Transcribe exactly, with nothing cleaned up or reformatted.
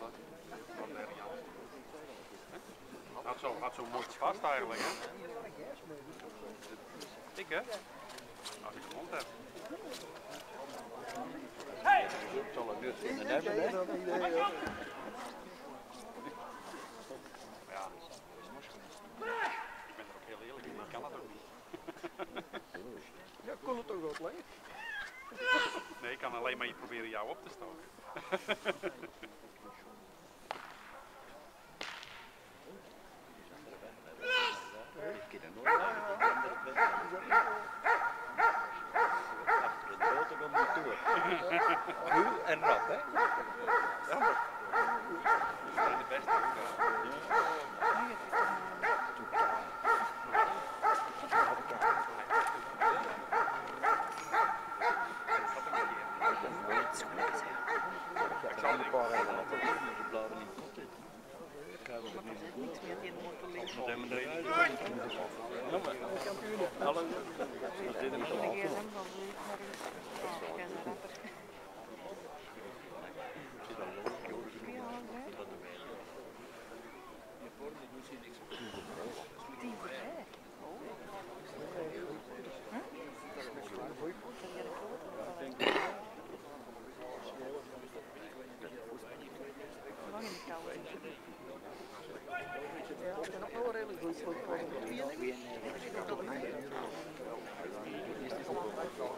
Had zo, had zo mooi gepast eigenlijk, hè? Ik, hè? Als ik gewond heb. Het zal een nut vinden hebben, hè? Ja. Ik ben er ook heel eerlijk in, maar ik kan het ook niet. Ja, kon het toch wat langer? Nee, ik kan alleen maar je proberen jou op te stoken. Ik ken er nooit uit, ik ben er best. Achter het grote komt niet door. Ruw en rap, hè? Ja. Dat is de beste. Ik zal een paar hebben laten liggen, die bladen niet pot zitten. Ik ga er niet Er niks meer in moeten liggen. Wat hebben we eruit? Ja, maar. Hallo. We zitten met De de gsm auto. van Louis naar u. Oh, ik ben een rapper. Ik zit al lang, Joris. Ja, hè? Dat de wijle. Je vormt niet, doet niks. Die voorbij. Oh. Huh? Heb je de foto? Nog in de kou. Ja, ik ben ook nog wel redelijk goed. Ik was er nog twee. Twee, nee, dat is wel.